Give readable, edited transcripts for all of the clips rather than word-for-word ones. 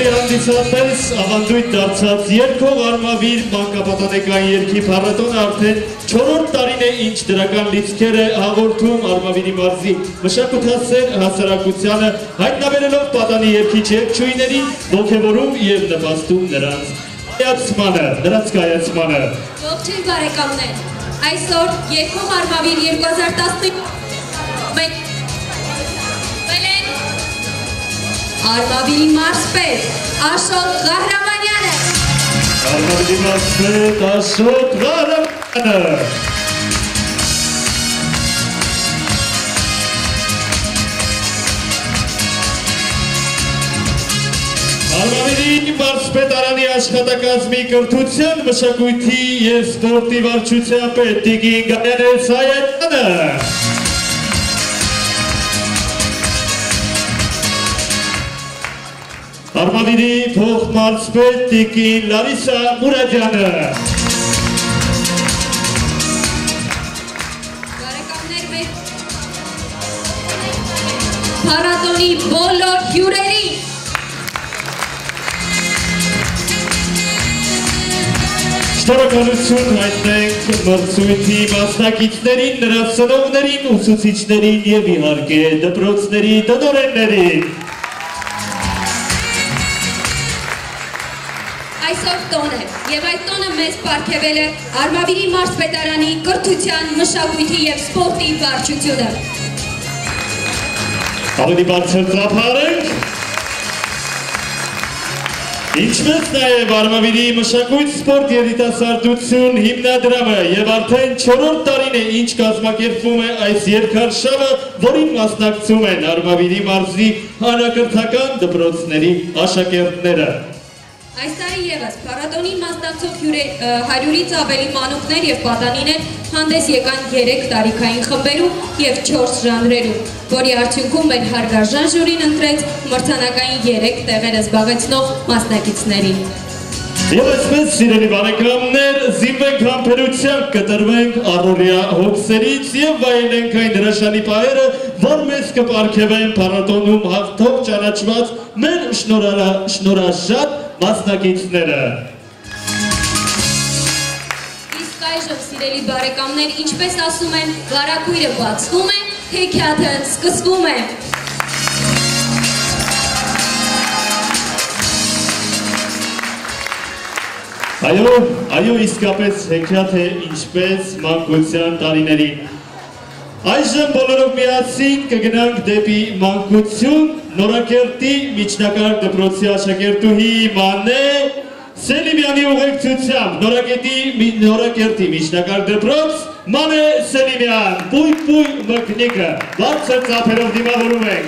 հանդիսատես ավանդույթ դարձած երկող արմավիր մանկապատանեկան երգի փառատոնը արդեն 4-րդ տարին է ինչ դրական լիցքեր է հաղորդում Արմավիրի մարզի մշակութասեր հասարակությանը հայտնաբերելով պատանի երգիչ երգչուհիներին, ոգևորում և նպաստում նրանց կայացմանը։ Ողջույն բարեկամներ, այսօր երկող Արմավիր 2015 Արմավիրի մարզպետ Աշոտ Ղահրամանյանը։ Արմավիրի մարզպետ Աշոտ Ղահրամանյանը։ Արմավիրի մարզպետարանի աշխատակազմի կրթության, մշակույթի և սպորտի վարչության պետ Տիկին Գայանե Սայաթյանը։ Արմավիրի փոխմարզպետ Տիկին Լարիսա Մուրադյանը։ Բարեկամներ մեր փառատոնի բոլոր հյուրերին։ Շնորհակալություն հայտնենք մրցույթի մասնակիցներին, նրանց ծնողներին, ուսուցիչներին և իհարկե դպրոցների տնօրեններին։ Այսօր տոն է, և այդ տոնը մեզ պարգևել է Արմավիրի մարզպետարանի կրթության, մշակույթի և սպորտի վարչությունը։ Ավելի բարձր ծափարենք։ Ինչպես նաև Արմավիրի մշակույթ, սպորտ և երիտասարդություն հիմնադրամը և արդեն 4-րդ տարին է ինչ կազմակերպվում է այս երգարշավը, որին մասնակցում են Արմավիրի մարզի հանրակրթական դպրոցների աշակերտները։ Այս տարի ևս փառատոնին մասնակցող 100-ից ավելի մանուկներ և պատանիներ հանդես եկան 3 տարիքային խմբերում և 4 ժանրերում, որի արդյունքում մեր հարգարժան ժյուրին ընտրեց մրցանակային 3 տեղերը զբաղեցնող մասնակիցներին։ Եվ այսպես, սիրելի բարեկամներ, զինվենք համբերությամբ, կտրվենք առօրյա հոգսերից և վայելենք այն հրաշալի պահերը, որ մեզ կպարգևեն փառատոնում հաղթող ճանաչված մեր շնորհաշատ մասնակիցները։ Իսկ այժմ, սիրելի բարեկամներ, ինչպես ասում են, վարագույրը բացվում է, հեքիաթը սկսվում է։ Այո, իսկապես հեքիաթ է ինչպես մանկության տարիներին։ Այժմ բոլորով միասին կգնանք դեպի մանկություն, Նորակերտի միջնակարգ դպրոցի աշակերտուհի Մանե Սելիմյանի ուղեկցությամբ Նորակերտի միջնակարգ դպրոց Մանե Սելիմյան, պույր մկնիկը, բարձր ծափերով դիմավորում ենք։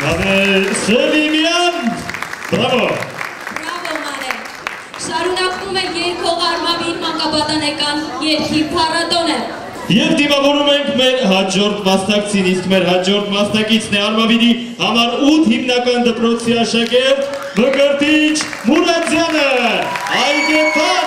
Սելիմյան, բրավո։ Բրավո Մանե։ Շարունակվում է երգող Արմավիր մանկապատանեկան երգի փառատոնը։ Եվ դիմավորում ենք մեր հաջորդ մասնակցին, իսկ մեր հաջորդ մասնակիցն է Արմավիրի համար 8 հիմնական դպրոցի աշակերտ Մկրտիչ Մուրադյանը, Այգեպան։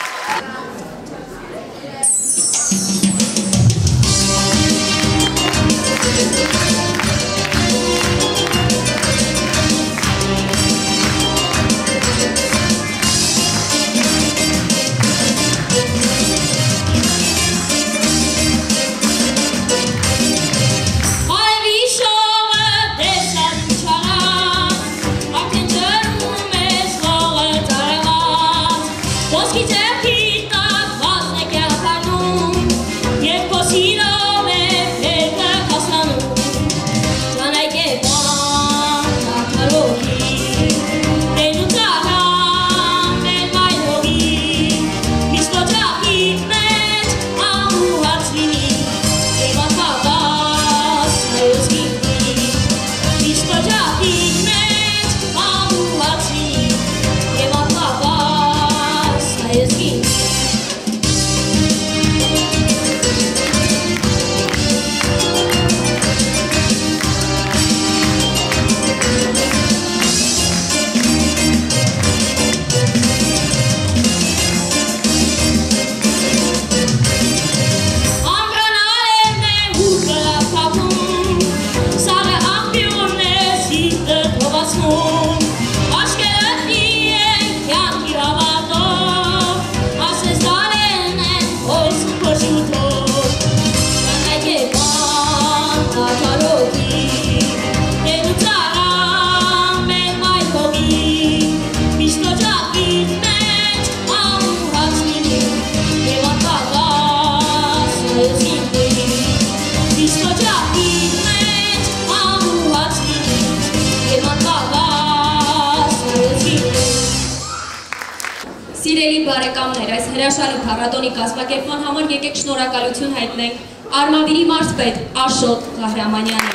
Սիրելի բարեկամներ, այս հրաշալի փառատոնի կազմակերպման համար եկեք շնորհակալություն հայտնենք Արմավիրի մարզպետ Աշոտ Ղահրամանյանին։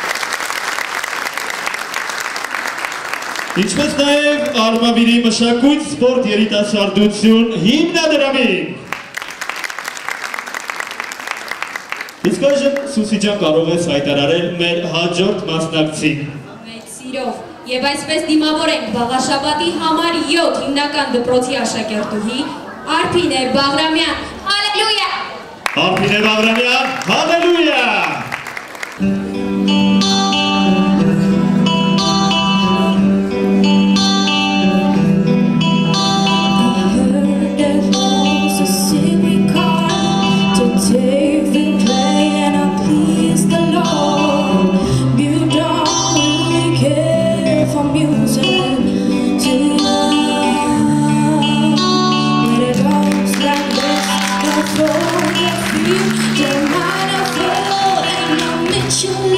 Ինչպես նաև Արմավիրի մշակույթ, սպորտ, երիտասարդություն հիմնադրամին։ Իսկ այժմ Սուսի ջան կարող ես հայտարարել մեր հաջորդ մասնակցին։ Մեծ սիրով եւ այսպես դիմավոր ենք Բաղաշաբաթի համար 7 հիմնական դպրոցի աշակերտուհի Արփինե Բաղրամյան։ Հալելույա։ Արփինե Բաղրամյան, հալելույա։ Don't mind a fool, ain't no Mitchell.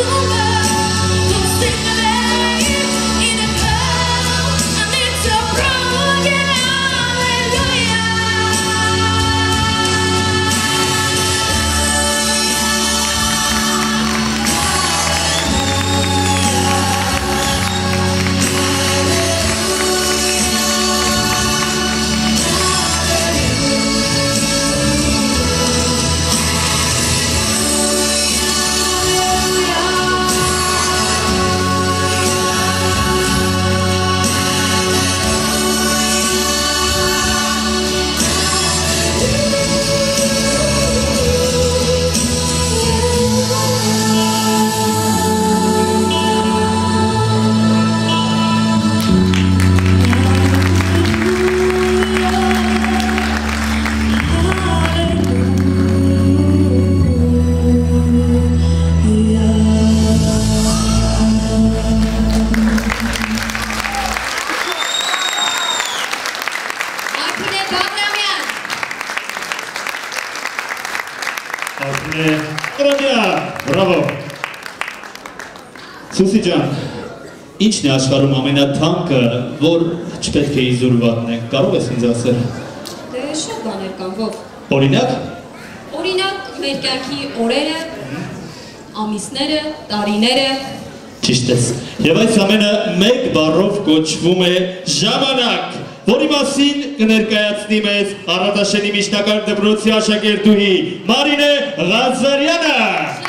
Բրավո։ Սուսի ջան, ինչն է աշխարհում ամենաթանկը, որ չպետք է իզուրվատն է, կարող ես ինձ ասել։ Դե շատ բաներ կան, ով։ Օրինակ։ Օրինակ, մեր կյանքի օրերը, ամիսները, տարիները։ Ճիշտ ես։ Եվ այս ամենը մեկ բառով կոչվում է ժամանակ, որի մասին կներկայացնի մեզ Առատաշենի միջնակարգ դպրոցի աշակերտուհի Մարինե Ղազարյանը։